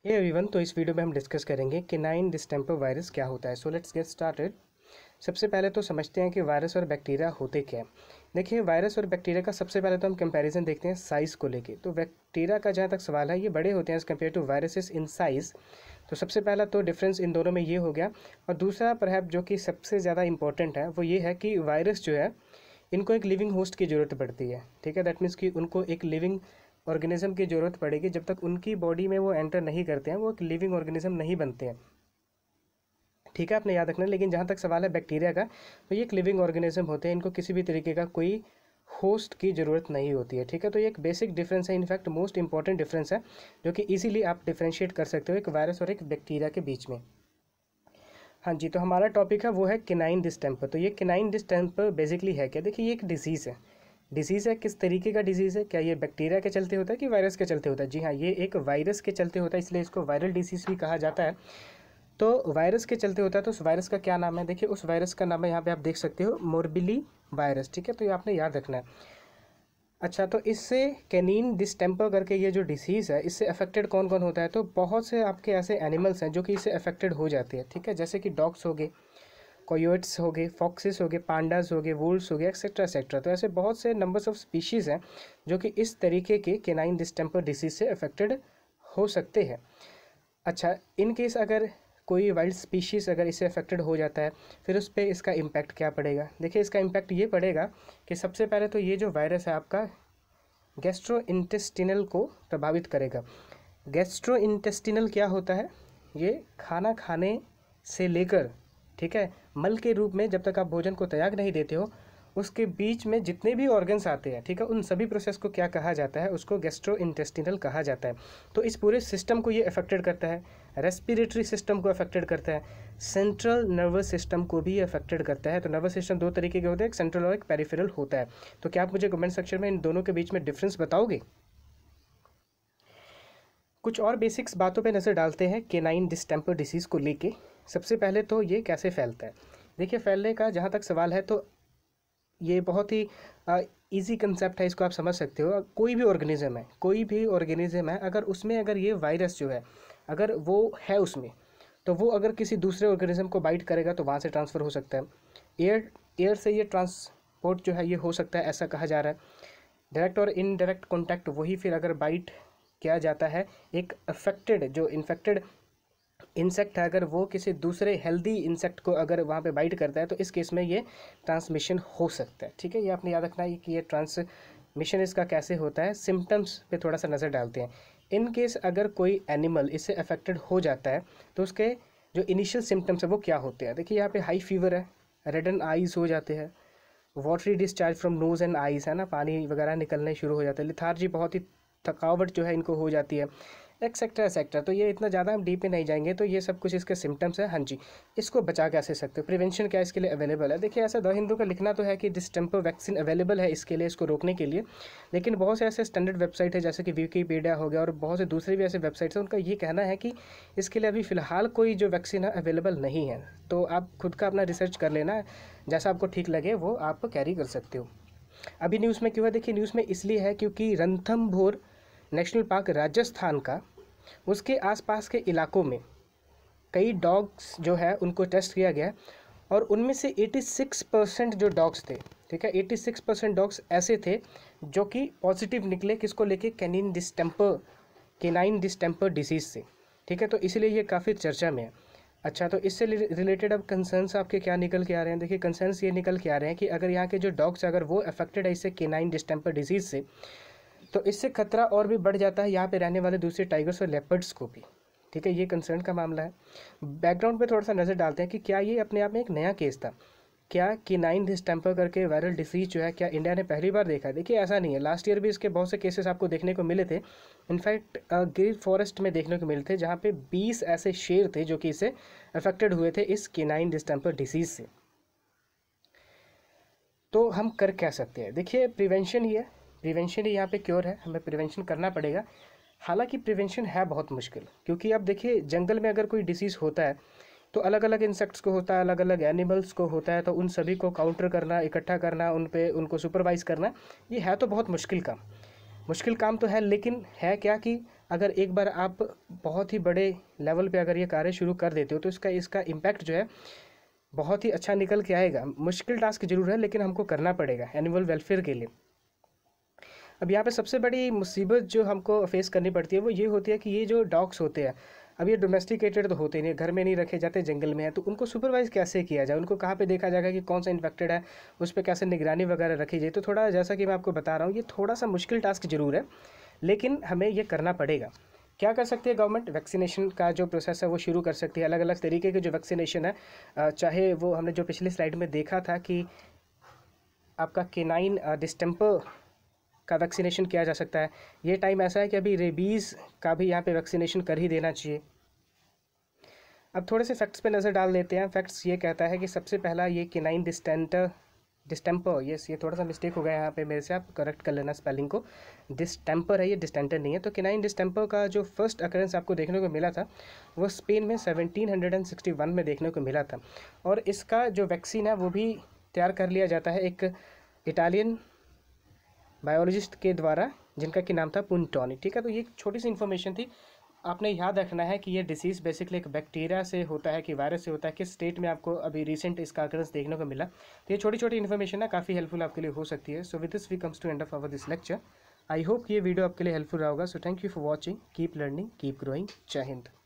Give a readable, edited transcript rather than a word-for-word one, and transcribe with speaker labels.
Speaker 1: Hey everyone, तो इस video में हम डिस्कस करेंगे केनाइन डिस्टेंपर वायरस क्या होता है। So let's get started. सबसे पहले तो समझते हैं कि वायरस और बैक्टीरिया होते क्या हैं। देखिए, वायरस और बैक्टीरिया का सबसे पहले तो हम कंपैरिजन देखते हैं साइज़ को लेके। तो बैक्टीरिया का जहाँ तक सवाल है, ये बड़े होते हैं as compare to viruses in size. तो सबसे पहला तो डिफरेंस इन दोनों में ये हो गया। और दूसरा परहैप जो कि सबसे ज़्यादा इंपॉर्टेंट है वो ये है कि वायरस जो है, इनको एक लिविंग होस्ट की ज़रूरत पड़ती है। ठीक है, दैट मीन्स कि उनको एक लिविंग ऑर्गेनिज्म की ज़रूरत पड़ेगी। जब तक उनकी बॉडी में वो एंटर नहीं करते हैं, वो एक लिविंग ऑर्गेनिज्म नहीं बनते हैं। ठीक है, आपने याद रखना। लेकिन जहाँ तक सवाल है बैक्टीरिया का, तो ये एक लिविंग ऑर्गेनिज्म होते हैं, इनको किसी भी तरीके का कोई होस्ट की ज़रूरत नहीं होती है। ठीक है, तो ये एक बेसिक डिफरेंस है, इनफैक्ट मोस्ट इंपॉर्टेंट डिफरेंस है, जो कि इजीली आप डिफ्रेंशिएट कर सकते हो एक वायरस और एक बैक्टीरिया के बीच में। हाँ जी, तो हमारा टॉपिक है वो है केनाइन डिस्टेंपर। तो ये केनाइन डिस्टेंपर बेसिकली है क्या? देखिए, ये एक डिजीज़ है। डिजीज़ है, किस तरीके का डिजीज़ है? क्या ये बैक्टीरिया के चलते होता है कि वायरस के चलते होता है? जी हाँ, ये एक वायरस के चलते होता है, इसलिए इसको वायरल डिजीज़ भी कहा जाता है। तो वायरस के चलते होता है, तो उस वायरस का क्या नाम है? देखिए, उस वायरस का नाम है, यहाँ पे आप देख सकते हो, मोरबिली वायरस। ठीक है, तो ये आपने याद रखना है। अच्छा, तो इससे कैनिन डिस्टेंपर करके ये जो डिसीज़ है, इससे अफेक्टेड कौन कौन होता है? तो बहुत से आपके ऐसे एनिमल्स हैं जो कि इससे अफेक्टेड हो जाते हैं। ठीक है, जैसे कि डॉग्स हो गए, कोयोट्स हो गए, फॉक्सेस हो गए, पांडास हो गए, वुल्व्स हो गए, एक्सेट्रा एक्सेट्रा। तो ऐसे बहुत से नंबर्स ऑफ स्पीशीज़ हैं जो कि इस तरीके के केनाइन डिस्टेंपर डिसीज़ से अफेक्टेड हो सकते हैं। अच्छा, इन केस अगर कोई वाइल्ड स्पीशीज़ अगर इससे अफेक्टेड हो जाता है, फिर उस पर इसका इम्पैक्ट क्या पड़ेगा? देखिए, इसका इम्पैक्ट ये पड़ेगा कि सबसे पहले तो ये जो वायरस है आपका गैस्ट्रो इंटेस्टिनल को प्रभावित करेगा। गैस्ट्रो इंटेस्टिनल क्या होता है? ये खाना खाने से लेकर, ठीक है, मल के रूप में जब तक आप भोजन को त्याग नहीं देते हो, उसके बीच में जितने भी ऑर्गन्स आते हैं, ठीक है, उन सभी प्रोसेस को क्या कहा जाता है? उसको गैस्ट्रो इंटेस्टिनल कहा जाता है। तो इस पूरे सिस्टम को ये अफेक्टेड करता है, रेस्पिरेटरी सिस्टम को अफेक्टेड करता है, सेंट्रल नर्वस सिस्टम को भी अफेक्टेड करता है। तो नर्वस सिस्टम दो तरीके के होते हैं, एक सेंट्रल और एक पेरिफेरल होता है। तो क्या आप मुझे कमेंट सेक्शन में इन दोनों के बीच में डिफरेंस बताओगे? कुछ और बेसिक्स बातों पे नज़र डालते हैं केनाइन डिस्टेंपर डिसीज़ को लेके। सबसे पहले तो ये कैसे फैलता है? देखिए, फैलने का जहाँ तक सवाल है, तो ये बहुत ही इजी कंसेप्ट है, इसको आप समझ सकते हो। कोई भी ऑर्गेनिज्म है, अगर ये वायरस जो है, अगर वो है उसमें, तो वो अगर किसी दूसरे ऑर्गेनिज्म को बाइट करेगा तो वहाँ से ट्रांसफ़र हो सकता है। एयर से ये ट्रांसपोर्ट जो है ये हो सकता है, ऐसा कहा जा रहा है। डायरेक्ट और इनडायरेक्ट कॉन्टैक्ट, वही फिर अगर बाइट किया जाता है, एक अफेक्टेड जो इन्फेक्टेड इंसेक्ट है, अगर वो किसी दूसरे हेल्दी इंसेक्ट को अगर वहाँ पे बाइट करता है, तो इस केस में ये ट्रांसमिशन हो सकता है। ठीक है, ये आपने याद रखना है कि ये ट्रांसमिशन इसका कैसे होता है। सिम्टम्स पे थोड़ा सा नज़र डालते हैं। इन केस अगर कोई एनिमल इससे अफेक्टेड हो जाता है, तो उसके जो इनिशियल सिम्टम्स है वो क्या होते हैं? देखिए, यहाँ पे हाई फीवर है, रेड एंड आइज हो जाते हैं, watery discharge from nose and eyes, है ना, पानी वगैरह निकलने शुरू हो जाता है, लिथार्जी, बहुत ही थकावट जो है इनको हो जाती है, एक्सेट्रा एक्सेट्रा। तो ये इतना ज़्यादा हम डीप में नहीं जाएंगे। तो ये सब कुछ इसके सिम्टम्स है। हाँ जी, इसको बचा कैसे सकते हो? प्रिवेंशन क्या इसके लिए अवेलेबल है? देखिए, ऐसा द हिंदू का लिखना तो है कि डिस्टेंपर वैक्सीन अवेलेबल है इसके लिए, इसको रोकने के लिए। लेकिन बहुत से ऐसे स्टैंडर्ड वेबसाइट है, जैसे कि विकीपीडिया हो गया और बहुत से दूसरे भी ऐसे वेबसाइट्स हैं, उनका ये कहना है कि इसके लिए अभी फ़िलहाल कोई जो वैक्सीन है अवेलेबल नहीं है। तो आप खुद का अपना रिसर्च कर लेना, जैसा आपको ठीक लगे वो आप कैरी कर सकते हो। अभी न्यूज़ में क्यों है? देखिए, न्यूज़ में इसलिए है क्योंकि रणथंभौर नेशनल पार्क राजस्थान का, उसके आसपास के इलाकों में कई डॉग्स जो है उनको टेस्ट किया गया, और उनमें से 86% जो डॉग्स थे, ठीक है, 86% डॉग्स ऐसे थे जो कि पॉजिटिव निकले। किसको लेके? केनाइन डिस्टेंपर डिसीज़ से। ठीक है, तो इसलिए ये काफ़ी चर्चा में है। अच्छा, तो इससे रिलेटेड अब कंसर्न्स आपके क्या निकल के आ रहे हैं? देखिए, कंसर्न्स ये निकल के आ रहे हैं कि अगर यहाँ के जो डॉग्स अगर वो अफेक्टेड है इससे केनाइन डिस्टेंपर डिसीज़ से, तो इससे खतरा और भी बढ़ जाता है यहाँ पे रहने वाले दूसरे टाइगर्स और लेपर्ड्स को भी। ठीक है, ये कंसर्न का मामला है। बैकग्राउंड पे थोड़ा सा नज़र डालते हैं कि क्या ये अपने आप में एक नया केस था? क्या केनाइन डिस्टेंपर करके वायरल डिसीज जो है, क्या इंडिया ने पहली बार देखा? देखिए, ऐसा नहीं है। लास्ट ईयर भी इसके बहुत से केसेस आपको देखने को मिले थे। इनफैक्ट गिर फॉरेस्ट में देखने को मिले थे, जहाँ पे 20 ऐसे शेर थे जो कि इससे अफेक्टेड हुए थे इस केनाइन डिस्टेंपर डिसीज़ से। तो हम कर क्या सकते हैं? देखिए, प्रिवेंशन ही है, प्रिवेंशन ही यहाँ पे क्योर है। हमें प्रिवेंशन करना पड़ेगा। हालांकि प्रिवेंशन है बहुत मुश्किल, क्योंकि अब देखिए, जंगल में अगर कोई डिसीज़ होता है तो अलग अलग इंसेक्ट्स को होता है, अलग अलग एनिमल्स को होता है, तो उन सभी को काउंटर करना, इकट्ठा करना, उनको सुपरवाइज़ करना, ये है तो बहुत मुश्किल काम तो है। लेकिन है क्या कि अगर एक बार आप बहुत ही बड़े लेवल पे अगर ये कार्य शुरू कर देते हो तो इसका इसका इम्पैक्ट जो है बहुत ही अच्छा निकल के आएगा। मुश्किल टास्क जरूर है लेकिन हमको करना पड़ेगा एनिमल वेलफेयर के लिए। अब यहाँ पे सबसे बड़ी मुसीबत जो हमको फेस करनी पड़ती है वो ये होती है कि ये जो डॉग्स होते हैं, अब ये डोमेस्टिकेटेड तो होते नहीं, घर में नहीं रखे जाते, जंगल में है, तो उनको सुपरवाइज कैसे किया जाए, उनको कहाँ पे देखा जाएगा कि कौन सा इन्फेक्टेड है, उस पर कैसे निगरानी वगैरह रखी जाए। तो थोड़ा जैसा कि मैं आपको बता रहा हूँ, ये थोड़ा सा मुश्किल टास्क जरूर है लेकिन हमें ये करना पड़ेगा। क्या कर सकती है गवर्नमेंट? वैक्सीनेशन का जो प्रोसेस है वो शुरू कर सकती है। अलग अलग तरीके के जो वैक्सीनेशन है, चाहे वो हमने जो पिछली स्लाइड में देखा था कि आपका केनाइन डिस्टेम्पर का वैक्सीनेशन किया जा सकता है। ये टाइम ऐसा है कि अभी रेबीज़ का भी यहाँ पे वैक्सीनेशन कर ही देना चाहिए। अब थोड़े से फैक्ट्स पे नज़र डाल देते हैं। फैक्ट्स ये कहता है कि सबसे पहला ये केनाइन डिस्टेम्पर, ये थोड़ा सा मिस्टेक हो गया यहाँ पे मेरे से, आप करेक्ट कर लेना स्पेलिंग को। डिस्टेम्पर है, ये डिस्टेंटर नहीं है। तो केनाइन डिस्टेम्पर का जो फर्स्ट अकरेंस आपको देखने को मिला था वो स्पेन में 1761 में देखने को मिला था। और इसका जो वैक्सीन है वो भी तैयार कर लिया जाता है एक इटालियन बायोलॉजिस्ट के द्वारा, जिनका कि नाम था पुंटोनी। ठीक है, तो ये एक छोटी सी इन्फॉर्मेशन थी। आपने याद रखना है कि ये डिसीज़ बेसिकली एक बैक्टीरिया से होता है कि वायरस से होता है, किस स्टेट में आपको अभी रिसेंट इसका अकरेंस देखने को मिला। तो ये छोटी छोटी इन्फॉर्मेशन है, काफ़ी हेल्पफुल आपके लिए हो सकती है। So with this we comes to end of our this lecture. I hope ये वीडियो आपके लिए हेल्पफुल रहा होगा। So thank you for watching, keep learning, keep growing. जय हिंद।